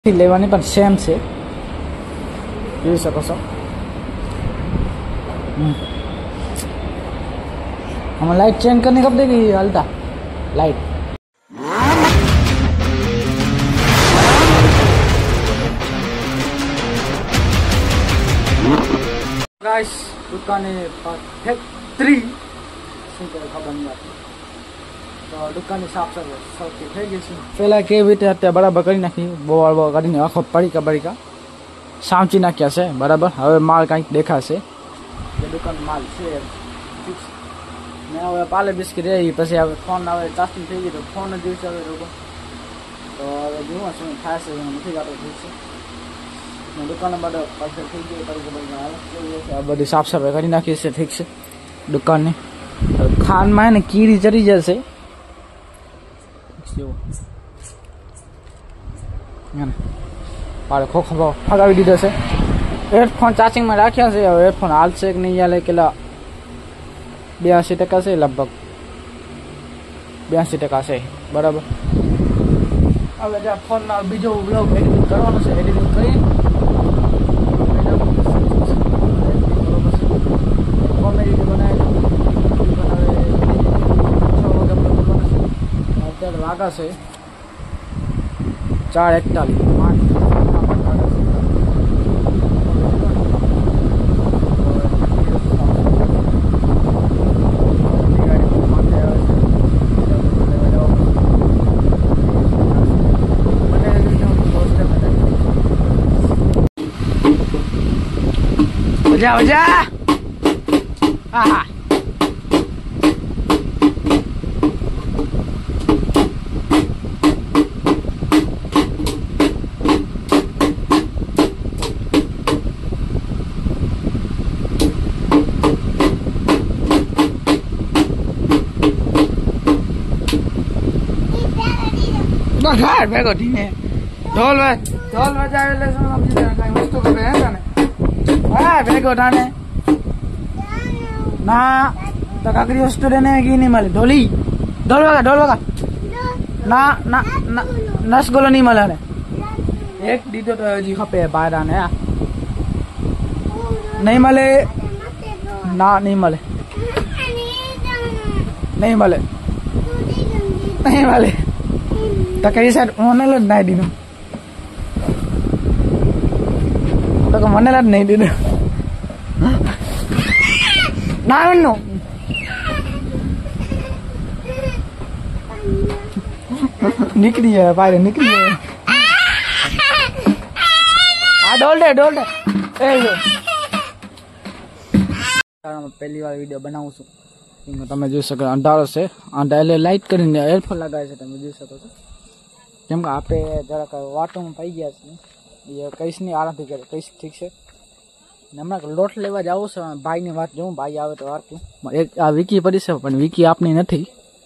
लेवानी पण सेम से જોઈ શકો છો। हमें लाइट चेंज करने कब देगी हल्का लाइट। गाइस दुकाने फैक्ट्री खबर नहीं आती तो दुकान साफ सफाई થઈ ગઈ છે। પેલા કેવી રીતે અત્યારે બરાબર કરી નાખી બોળ કરીને આખો પડીકા સામચી નાખ્યા છે બરાબર। હવે માલ કંઈક દેખાશે કે દુકાન માલ છે ફિક્સ ને। હવે પાલે બિસ્કિટ રહી પછી હવે ફોન આવે ચાર્જિંગ થઈ ગઈ તો ફોન જ દિવસે હવે લોકો તો હવે જોવા શું થાય છે નથી ગાતો ઠીક છે। દુકાન બધો પરફેક્ટ થઈ ગઈ પડીકા બધી સાફ સફાઈ કરી નાખી છે ઠીક છે। દુકાનની ખાનમાં ને કીડી ચડી જશે મારે ખોખો ફગાવી દીધો છે। હેડફોન ચાર્જિંગમાં રાખ્યા છે। હવે હેડફોન હાલશે કે નહીં હાલે કેટલા 82% છે લગભગ 82% છે બરાબર। હવે જ્યાં ફોનમાં બીજો વ્લોગ એડિટિંગ કરવાનો છે એડિટિંગ કરી કોમેડી બનાવી અત્યારે વાગા છે 4:41। वजा हाँ घर भेगो थी ढोल बजावे ले समझी कई वस्तु करे है ने हां भेगो थाने ना तो काकरी वस्तु देने की नहीं मिले ढोल वगा ना ना नसगोलो नहीं मिले ने एक दीदो तो जी खपे बाहर ने नहीं मिले ना नहीं मिले नहीं मिले नहीं मिले तो कई साइड मनेल नहीं दीनो तो मनेल नहीं दीनो ना नो निकली है बाहर निकली है आ डोल दे ए लो पहली बार वीडियो बनाऊं છું તમે જોઈ શકો અંધારો છે એટલે લાઈટ કરીને એરફોન લગાવે છે તમે જોઈ શકો છો કેમ કે આપણે જરાક વાટોમાં પાઈ ગયા છે એ કઈશ નહીં આરામથી કરે કઈશ ઠીક છે હમણાં લોટ લેવા જાવું છે ભાઈની વાત જોઉં ભાઈ આવે તો વાંચું એક આ વિકી પડી છે પણ વિકી આપની નથી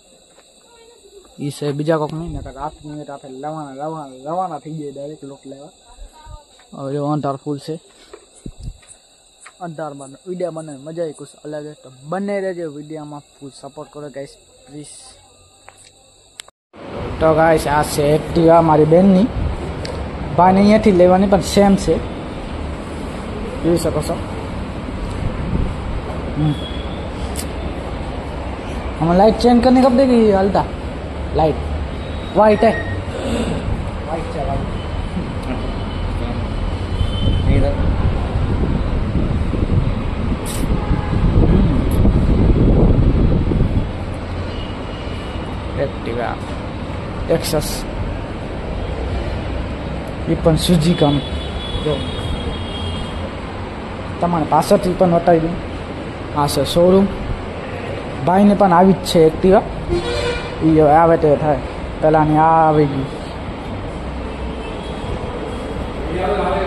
એ છે બીજા કોક નહીં નકર 8 મિનિટ આપણે રવાના થઈ જાય ડાયરેક્ટ લોટ લેવા। હવે અંધાર ફૂલ છે अंधार में वीडियो बने मजा ही कुछ अलग है तो बने रहे वीडियो में फुल सपोर्ट करो गाइस प्लीज। तो गाइस आज से एक्टिवा मारी बेन नी भाई ने अहींथी लेवानी पण सेम से જોઈ શકો છો। हमें लाइट चेंज करने कब देगी हल्का लाइट वाइट है वाइट है वाइट एक्टिवा एक्सेस ये पण सुजुकी जो तमारे पासळथी पण वटावी दूं आ छे शोरूम भाई ने पण आवी ज छे एक्टिवा ई आवे ते थाय पेलानी आ आवी गई।